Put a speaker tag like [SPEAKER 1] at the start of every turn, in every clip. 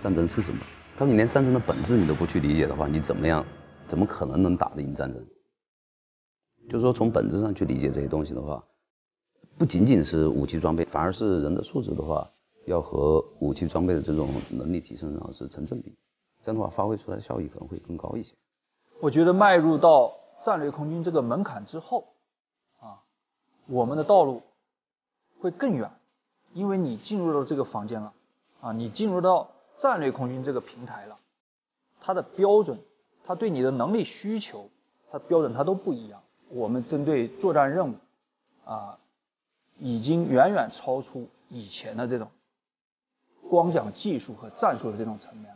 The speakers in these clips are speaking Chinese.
[SPEAKER 1] 战争是什么。当你连战争的本质你都不去理解的话，你怎么可能能打得赢战争？就是说从本质上去理解这些东西的话，不仅仅是武器装备，反而是人的素质的话，要和武器装备的这种能力提升上是成正比，这样的话发挥出来的效益可能会更高一些。
[SPEAKER 2] 我觉得迈入到战略空军这个门槛之后，我们的道路会更远，因为你进入到这个房间了，你进入到战略空军这个平台了，它的标准，它对你的能力需求，它标准它都不一样。我们针对作战任务，已经远远超出以前的这种光讲技术和战术的这种层面了。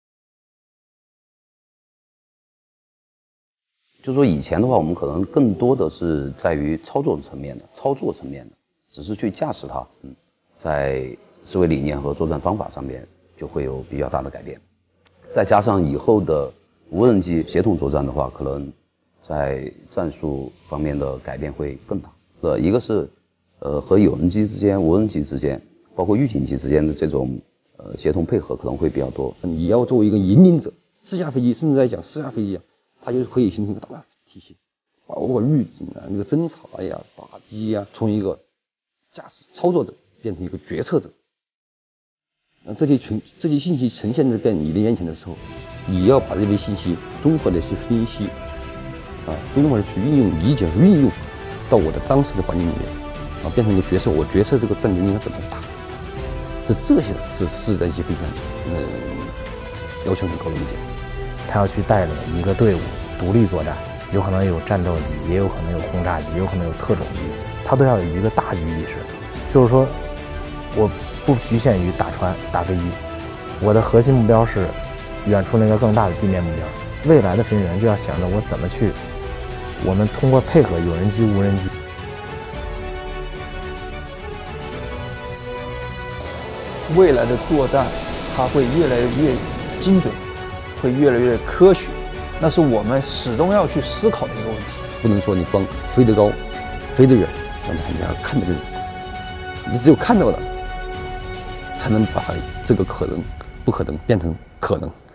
[SPEAKER 1] 就是说以前的话，我们可能更多的是在于操作层面的，只是去驾驶它，在思维理念和作战方法上面就会有比较大的改变。再加上以后的无人机协同作战的话，可能在战术方面的改变会更大。一个是和有人机之间、无人机之间，包括预警机之间的这种协同配合可能会比较多。
[SPEAKER 3] 你要作为一个引领者，自驾飞机甚至来讲私家飞机它就可以形成一个大体系，包括预警那个侦察呀、打击呀，从一个驾驶操作者变成一个决策者。这些信息呈现在你的眼前的时候，你要把这些信息综合的去分析，综合的去运用、理解、运用到我的当时的环境里面，变成一个决策。我决策这个战争应该怎么去打，这些是在机飞行员要求很高的一点。
[SPEAKER 4] 他要去带领一个队伍独立作战，有可能有战斗机，也有可能有轰炸机，有可能有特种机，他都要有一个大局意识。就是说，我不局限于打船、打飞机，我的核心目标是远处那个更大的地面目标。未来的飞行员就要想着我怎么去，我们通过配合有人机、无人机，
[SPEAKER 2] 未来的作战它会越来越精准，会越来越科学，那是我们始终要去思考的一个问题。
[SPEAKER 3] 不能说你光飞得高、飞得远，那么你要看得远，你只有看到了，才能把这个可能不可能变成可能。